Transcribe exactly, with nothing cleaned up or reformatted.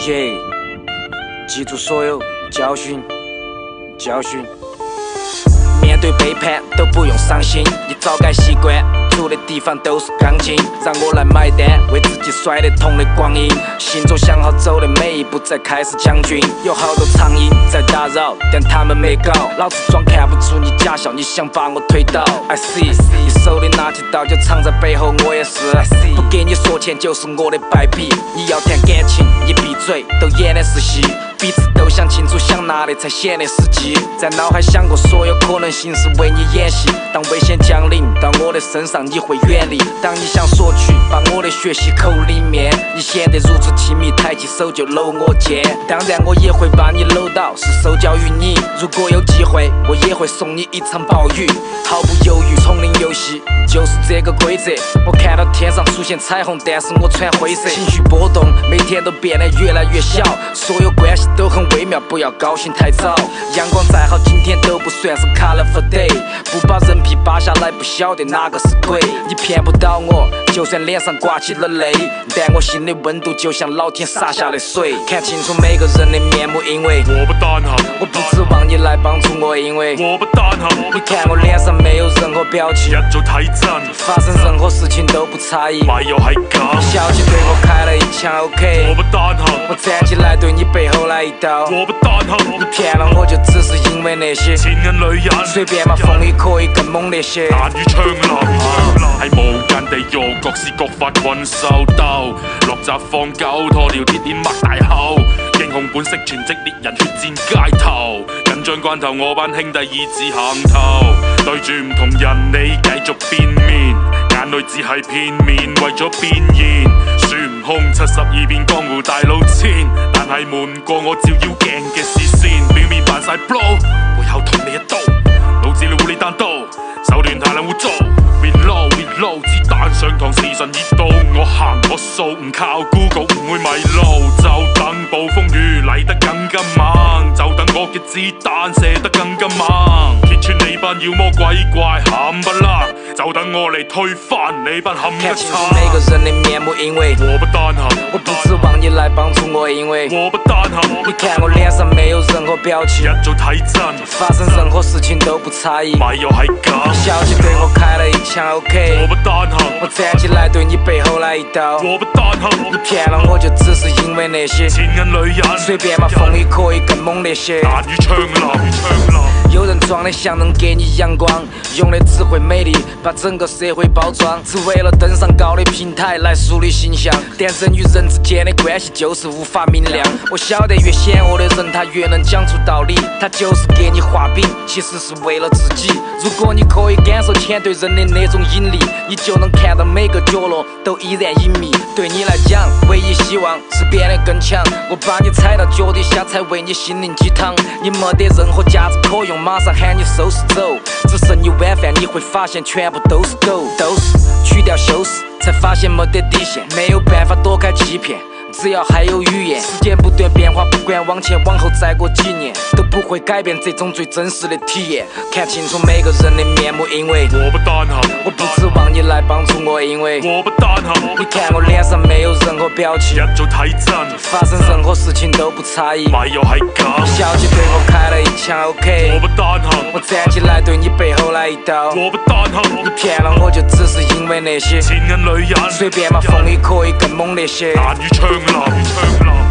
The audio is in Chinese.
耶，记住所有教训，教训。面对背叛都不用伤心，你早该习惯，住的地方都是钢筋，让我来买单，为自己摔得痛的光阴。心中想好走的每一步，再开始将军。有好多苍蝇在打扰，但他们没搞，老子装看不出你假笑，你想把我推倒 ？I see， 你手里拿起刀就藏在背后，我也是。不给你说钱就是我的败笔，你要谈感情，你闭嘴，都演的是戏。彼此都想清楚，想哪里才显得实际。在脑海想过所有可能性，是为你演戏。当危险降临到我的身上，你会远离。当你想索取，把我的血吸口里面，你显得如此亲密，抬起手就搂我肩。当然我也会把你搂到，是受教于你。如果有机会，我也会送你一场暴雨。毫不犹豫，丛林游戏就是这个规则。我看到天上出现彩虹，但是我穿灰色。情绪波动，每天都变得越来越小。所有关系都很微妙，不要高兴太早。阳光再好，今天都不算是 colorful day。不把人皮扒下来，不晓得哪个是鬼。你骗不到我，就算脸上挂起了泪，但我心的温度就像老天洒下的水。看清楚每个人的面目，因为我不单行。 我不指望你来帮助我，因为我不单行。 你看我脸上没有任何表情， 一早睇真， 發生任何事情都不诧異。 咪又係咁， 小姐對我開了一槍 ，OK。 我不單行。 我站起來對你背後來一刀。 我不單行。 你騙了我就只是因為那些錢銀女人， 隨便嘛，風雨可以更猛烈些。 彈雨槍林，喺無間地獄，各施各法困獸鬥，落閘放狗，拖條鐵鏈擘大口，英雄本色全職獵人血戰街頭，緊張關頭我班兄弟意志行頭，對住唔同人你繼續變面，眼淚只係片面，為咗變現，孫悟空七十二變江湖大老千，但係瞞過我照妖鏡嘅視線，表面扮晒 blow， 背後捅你一刀，腦子裏護你單刀，手段太撚污糟。Reload reload， 子彈上膛，時辰已到，我行我素，唔靠 Google 唔會迷路，就等暴風雨嚟得更加猛，就等我嘅子彈射得更加猛，揭穿你班妖魔鬼怪冚唪唥，就等我嚟推翻你班冚家鏟。看清楚每個人的面目，因為我不單行。 我不指望你來幫助我，因為我不單行。 你看我臉上沒有任何表情， 一早睇真， 發生任何事情都不詫異。 咪又係咁， 小姐對我開了一槍 ，OK。 我不單行。 我站起來對你背後來一刀。 我不單行。 你騙了我就只是因為那些錢銀女人， 隨便嘛，風雨可以更猛烈些。 彈雨槍林， 有人裝的像能給你陽光，用的只會美麗，把整個社會包裝，只為了登上高的平台來樹立形象。但人與人之間的關係就是無法明亮。我曉得越險惡的人他越能講出道理，他就是給你畫餅，其實是為了自己。如果你可以感受錢對人的那種引力，你就能看到每個角落都依然隱秘。對你來講，唯一希望是變得更強。我把你踩到腳底下，才為你心靈雞湯。你沒得任何價值可用，馬上喊你收拾走。只剩一碗飯，你會發現全部都是狗，都是去掉修飾，才發現沒得底線，沒有辦法躲開欺騙。只要還有語言，時間不斷變化，不管往前往後再過幾年，都不會改變這種最真實的體驗。看清楚每個人的面目，因為我不單行。 我不指望你來幫助我，因為我不單行。 你看我臉上沒有任何表情， 一早睇真， 發生任何事情都不詫異。 咪又係咁， 小姐對我開了一槍 ，OK。 我不單行。 我站起來對你背後來一刀。 我不單行。 你騙了我就只是因為那些錢銀女人， 隨便嘛，風雨可以更猛烈些。 彈雨槍林。